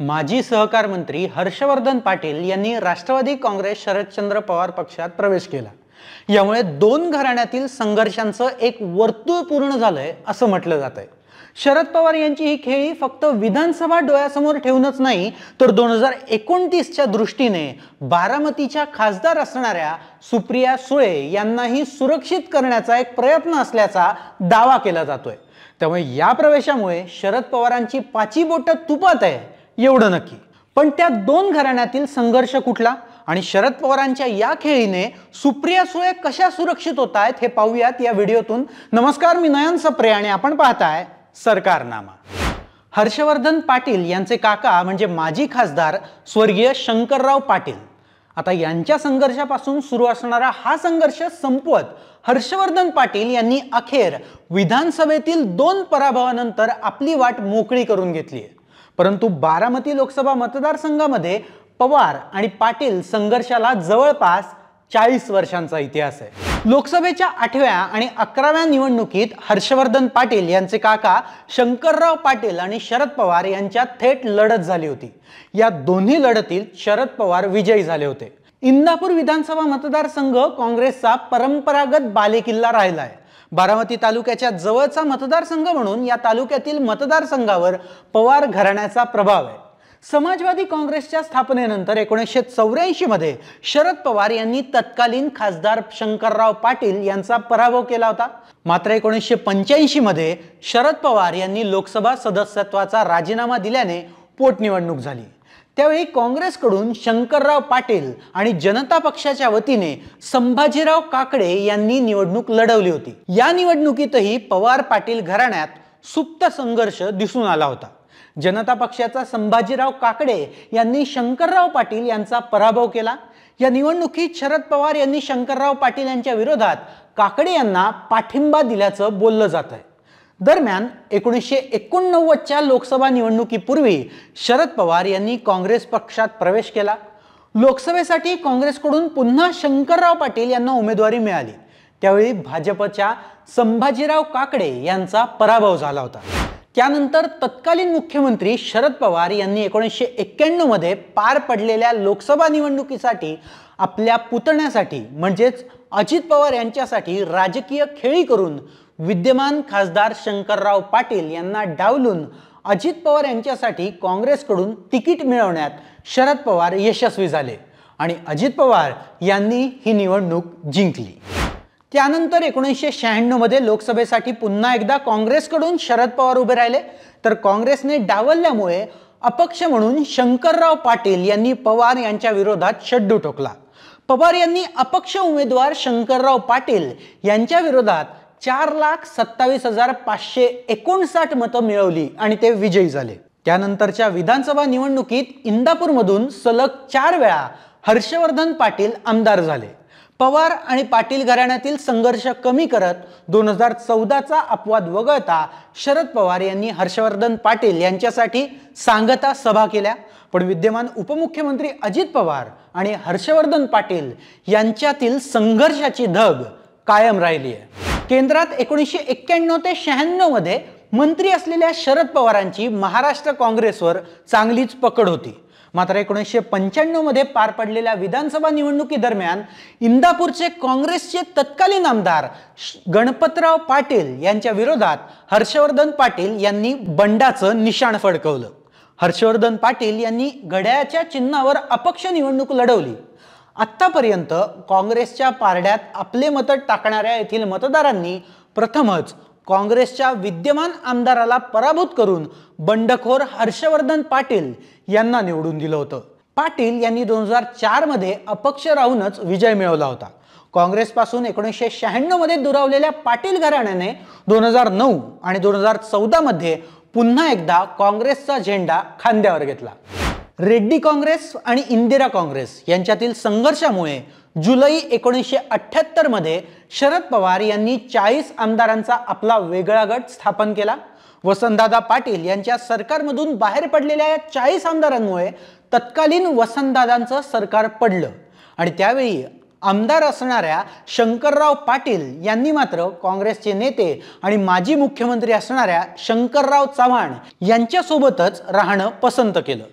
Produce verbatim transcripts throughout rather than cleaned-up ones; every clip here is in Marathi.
माजी सहकार मंत्री हर्षवर्धन पाटील यांनी राष्ट्रवादी काँग्रेस शरदचंद्र पवार पक्षात प्रवेश केला। यामुळे दोन घराण्यातील संघर्षांचं एक वर्तुळ पूर्ण झालंय असं म्हटलं जातंय। शरद पवार यांची ही खेळी फक्त विधानसभा डोळ्यासमोर ठेवूनच नाही तर दोन हजार एकोणतीस च्या दृष्टीने बारामतीच्या खासदार असणाऱ्या सुप्रिया सुळे यांनाही सुरक्षित करण्याचा एक प्रयत्न असल्याचा दावा केला जातोय। त्यामुळे या प्रवेशामुळे शरद पवारांची पाची बोटं तुपात आहे एवढं नक्की। पण त्या दोन घराण्यातील संघर्ष कुठला आणि शरद पवारांच्या या खेळीने सुप्रिया सुळे कशा सुरक्षित होत आहेत हे पाहूयात या व्हिडिओतून। नमस्कार, मी नयन सप्रे आणि आपण पाहताय सरकारनामा। हर्षवर्धन पाटील यांचे काका म्हणजे माजी खासदार स्वर्गीय शंकरराव पाटील आता यांच्या संघर्षापासून सुरू असणारा हा संघर्ष संपवत हर्षवर्धन पाटील यांनी अखेर विधानसभेतील दोन पराभवानंतर आपली वाट मोकळी करून घेतली आहे। परंतु बारामती लोकसभा मतदारसंघामध्ये पवार आणि पाटील संघर्षाला जवळपास चाळीस वर्षांचा इतिहास आहे। लोकसभेच्या आठव्या आणि अकराव्या निवडणुकीत हर्षवर्धन पाटील यांचे काका शंकरराव पाटील आणि शरद पवार यांच्यात थेट लढत झाली होती। या दोन्ही लढतीत शरद पवार विजयी झाले होते। इंदापूर विधानसभा मतदारसंघ काँग्रेसचा परंपरागत बालेकिल्ला राहिला आहे। बारामती तालुक्याच्या जवळचा मतदारसंघ म्हणून या तालुक्यातील मतदारसंघावर पवार घराण्याचा प्रभाव आहे। समाजवादी काँग्रेसच्या स्थापनेनंतर एकोणीसशे चौऱ्याऐंशी मध्ये शरद पवार यांनी तत्कालीन खासदार शंकरराव पाटील यांचा पराभव केला होता। मात्र एकोणीसशे पंच्याऐंशी मध्ये शरद पवार यांनी लोकसभा सदस्यत्वाचा राजीनामा दिल्याने पोटनिवडणूक झाली। त्यावेळी काँग्रेसकडून शंकरराव पाटील आणि जनता पक्षाच्या वतीने संभाजीराव काकडे यांनी निवडणूक लढवली होती। या निवडणुकीतही पवार पाटील घराण्यात सुप्त संघर्ष दिसून आला होता। जनता पक्षाचा संभाजीराव काकडे यांनी शंकरराव पाटील यांचा पराभव केला। या निवडणुकीत शरद पवार यांनी शंकरराव पाटील यांच्या विरोधात काकडे यांना पाठिंबा दिल्याचं बोललं जात आहे। दरम्यान एकोणीसशे एकोणनव्वदच्या लोकसभा निवडणुकीपूर्वी शरद पवार यांनी काँग्रेस पक्षात प्रवेश केला। लोकसभेसाठी काँग्रेसकडून पुन्हा शंकरराव पाटील यांना उमेदवारी मिळाली। त्यावेळी भाजपच्या संभाजीराव काकडे यांचा पराभव झाला होता। त्यानंतर तत्कालीन मुख्यमंत्री शरद पवार यांनी एकोणीसशे एक्क्याण्णव मध्ये पार पडलेल्या लोकसभा निवडणुकीसाठी आपल्या पुतण्यासाठी म्हणजेच अजित पवार यांच्यासाठी राजकीय खेळी करून विद्यमान खासदार शंकरराव पाटील यांना डावलून अजित पवार यांच्यासाठी काँग्रेसकडून तिकीट मिळवण्यात शरद पवार यशस्वी झाले आणि अजित पवार यांनी ही निवडणूक जिंकली। त्यानंतर एकोणीसशे शहाण्णव मध्ये लोकसभेसाठी पुन्हा एकदा काँग्रेसकडून शरद पवार उभे राहिले तर काँग्रेसने डावलल्यामुळे अपक्ष म्हणून शंकरराव पाटील यांनी पवार यांच्या विरोधात शड्डू ठोकला। पवार यांनी अपक्ष उमेदवार शंकरराव पाटील यांच्या विरोधात चार लाख सत्तावीस हजार पाचशे एकोणसाठ मतं मिळवली आणि ते विजयी झाले। त्यानंतरच्या विधानसभा निवडणुकीत इंदापूरमधून सलग चार वेळा हर्षवर्धन पाटील आमदार झाले। पवार आणि पाटील घराण्यातील संघर्ष कमी करत दोन हजार चौदाचा अपवाद वगळता शरद पवार यांनी हर्षवर्धन पाटील यांच्यासाठी सांगता सभा केल्या। पण विद्यमान उपमुख्यमंत्री अजित पवार आणि हर्षवर्धन पाटील यांच्यातील संघर्षाची धग कायम राहिली आहे। केंद्रात एकोणीसशे एक्क्याण्णव ते शहाण्णव मध्ये मंत्री असलेल्या शरद पवारांची महाराष्ट्र काँग्रेसवर चांगलीच पकड होती। मात्र एकोणीसशे पंच्याण्णव मध्ये पार पडलेल्या विधानसभा निवडणुकीदरम्यान इंदापूरचे काँग्रेसचे तत्कालीन आमदार गणपतराव पाटील यांच्या विरोधात हर्षवर्धन पाटील यांनी बंडाचं निशाण फडकवलं। हर्षवर्धन पाटील यांनी घड्याळाच्या चिन्हावर अपक्ष निवडणूक लढवली। आत्तापर्यंत काँग्रेसच्या पारड्यात आपले मत टाकणाऱ्या येथील मतदारांनी प्रथमच काँग्रेसच्या विद्यमान आमदाराला पराभूत करून बंडखोर हर्षवर्धन पाटील यांना निवडून दिलं होतं। पाटील यांनी दोन हजार चार मध्ये अपक्ष राहूनच विजय मिळवला होता। काँग्रेसपासून एकोणीसशे शहाण्णव मध्ये दुरावलेल्या पाटील घराण्याने दोन हजार नऊ आणि दोन हजार चौदा मध्ये पुन्हा एकदा काँग्रेसचा झेंडा खांद्यावर घेतला। रेड्डी काँग्रेस आणि इंदिरा काँग्रेस यांच्यातील संघर्षामुळे जुलै एकोणीसशे अठ्ठ्याहत्तर मध्ये शरद पवार यांनी चाळीस आमदारांचा आपला वेगळा गट स्थापन केला। वसंतदादा पाटील यांच्या सरकारमधून बाहेर पडलेल्या या चाळीस आमदारांमुळे तत्कालीन वसंतदादांचं सरकार पडलं आणि त्यावेळी आमदार असणाऱ्या शंकरराव पाटील यांनी मात्र काँग्रेसचे नेते आणि माजी मुख्यमंत्री असणाऱ्या शंकरराव चव्हाण यांच्यासोबतच राहणं पसंत केलं।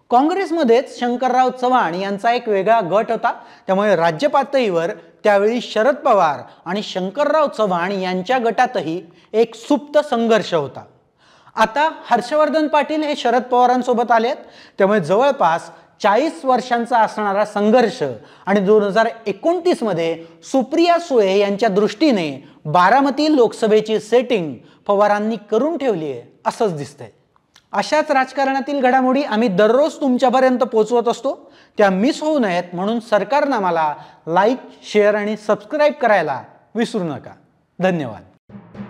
काँग्रेसमध्येच शंकरराव चव्हाण यांचा एक वेगळा गट होता, त्यामुळे राज्य पातळीवर त्यावेळी शरद पवार आणि शंकरराव चव्हाण यांच्या गटातही एक सुप्त संघर्ष होता. आता हर्षवर्धन पाटील हे शरद पवारांसोबत आलेत, त्यामुळे जवळपास चाळीस वर्षांचा असणारा संघर्ष आणि दोन हजार एकोणतीस मध्ये सुप्रिया सुळे यांच्या दृष्टीने बारामती लोकसभेची सेटिंग पवारांनी करून ठेवली आहे असंच दिसतंय. अशाच राजकारणातील घडामोडी आम्ही दररोज तुमच्यापर्यंत पोहोचवत असतो. त्या मिस होऊ नयेत म्हणून सरकारनं आम्हाला लाईक, शेअर आणि सबस्क्राईब करायला विसरू नका. धन्यवाद.